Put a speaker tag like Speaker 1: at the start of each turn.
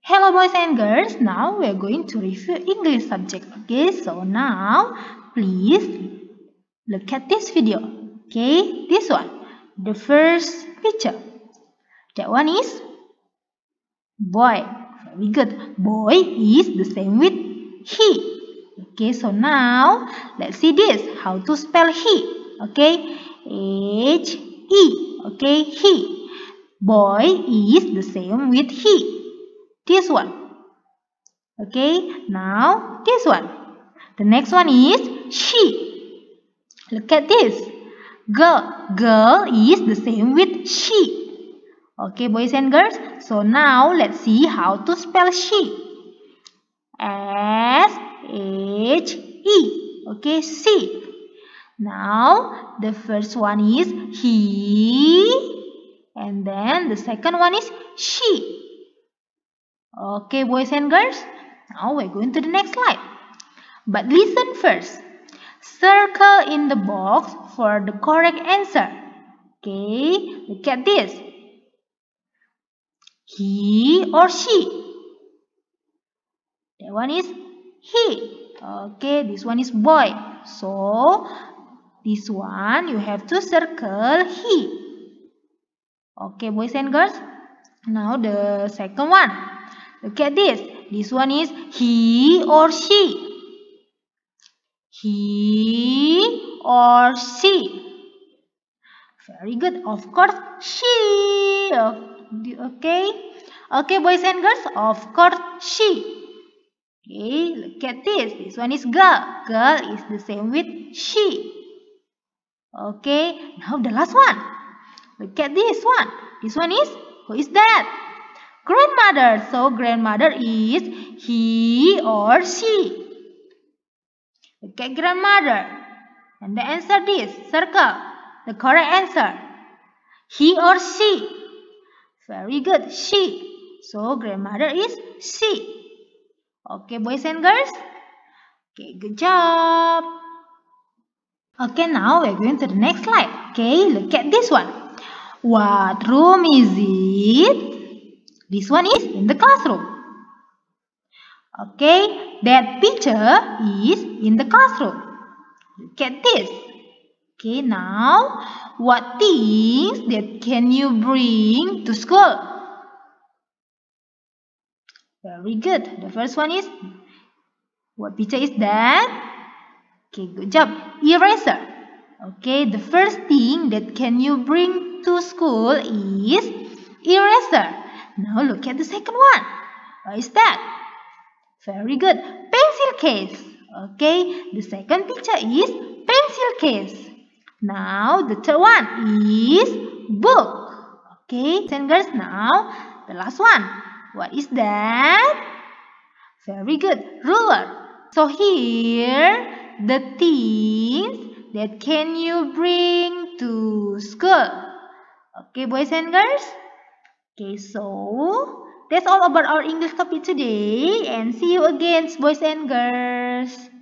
Speaker 1: Hello boys and girls, now we are going to review English subject. Okay, so now please look at this video. Okay, this one, the first picture. That one is boy. Very good. Boy is the same with he. Okay, so now let's see this. How to spell he? Okay, H-E. Okay, he. Boy is the same with he. This one. Okay, now this one. The next one is she. Look at this. Girl. Girl is the same with she. Okay, boys and girls. So now let's see how to spell she. S-H-E. Okay, she. Now the first one is he. And then the second one is she. Okay, boys and girls. Now we're going to the next slide. But listen first. Circle in the box for the correct answer. Okay, look at this. He or she. That one is he. Okay, this one is boy. So, this one you have to circle he. Okay, boys and girls. Now the second one. Look at this. This one is he or she. He or she. Very good. Of course, she. Okay. Okay, boys and girls. Of course, she. Okay, look at this. This one is girl. Girl is the same with she. Okay. Now the last one. Look at this one. This one is, who is that? Grandmother. So grandmother is he or she. Look at grandmother. And the answer is circle. The correct answer. He or she. Very good. She. So grandmother is she. Okay, boys and girls. Okay, good job. Okay, now we're going to the next slide. Okay, look at this one. What room is it? This one is in the classroom. Okay, that picture is in the classroom. Look at this. Okay, now what things that can you bring to school? Very good. The first one is, what picture is that? Okay, good job. Eraser. Okay, the first thing that can you bring to school is eraser. Now look at the second one. What is that? Very good. Pencil case. Okay, the second picture is pencil case. Now the third one is book. Okay, and girls, now the last one. What is that? Very good. Ruler. So here the things that can you bring to school. Okay, boys and girls. Okay, so that's all about our English topic today, and see you again, boys and girls.